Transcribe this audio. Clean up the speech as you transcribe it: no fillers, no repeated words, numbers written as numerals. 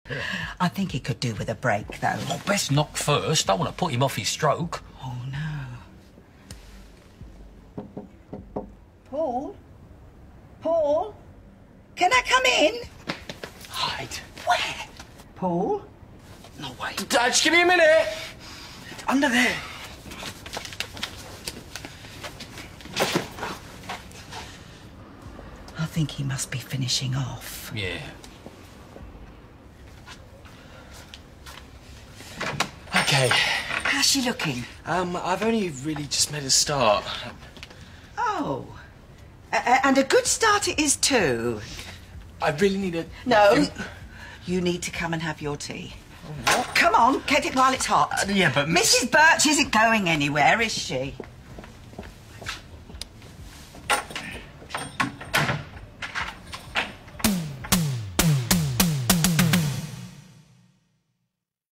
I think he could do with a break, though. Well, best knock first. Don't want to put him off his stroke. Oh, no. Paul? Paul? Can I come in? Hide. Where? Paul? No way. Dad, just give me a minute. Under there. I think he must be finishing off. Yeah. Okay. How's she looking? I've only really just made a start. Oh. And a good start it is, too. I really need a... No. You need to come and have your tea. What? Come on, get it while it's hot. Yeah, but... Mrs. Birch isn't going anywhere, is she?